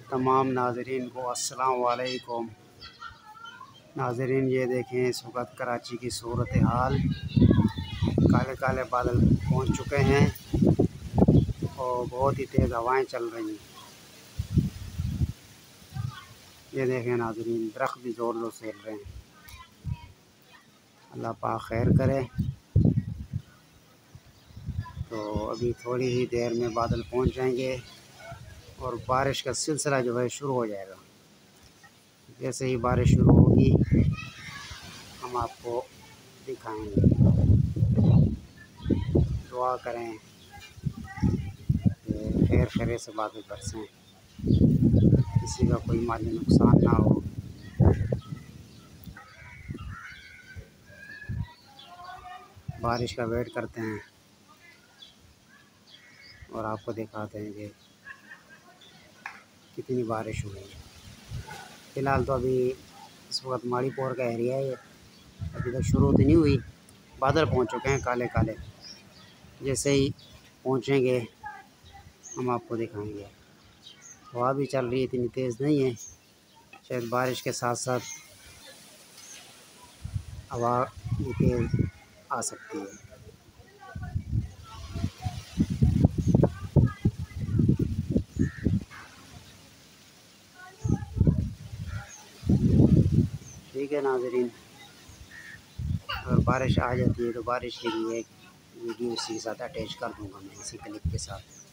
तमाम नाज़रीन को अस्सलाम वालेकुम। नाज़रीन ये देखें इस वक्त कराची की सूरत हाल। काले काले बादल पहुंच चुके हैं और बहुत ही तेज़ हवाएं चल रही हैं। ये देखें नाज़रीन, दरख्त भी ज़ोर ज़ोर से हिल रहे हैं। अल्लाह पाक खैर करे। तो अभी थोड़ी ही देर में बादल पहुंच जाएंगे और बारिश का सिलसिला जो है शुरू हो जाएगा। जैसे ही बारिश शुरू होगी हम आपको दिखाएंगे। दुआ करें कि खैर खैरियत से बादल बरसें, किसी का कोई माली नुकसान ना हो। बारिश का वेट करते हैं और आपको दिखाते हैं कि कितनी बारिश हुई है। फ़िलहाल तो अभी इस वक्त माड़ीपोर का एरिया है, अभी तक शुरू तो नहीं हुई। बादल पहुंच चुके हैं काले काले। जैसे ही पहुंचेंगे हम आपको दिखाएंगे। हवा भी चल रही है, इतनी तेज़ नहीं है। शायद बारिश के साथ साथ हवा भी तेज़ आ सकती है। ठीक है नाज़रीन, अगर बारिश आ जाती है तो बारिश के लिए एक वीडियो इसी के साथ अटैच कर दूंगा मैं, इसी क्लिप के साथ।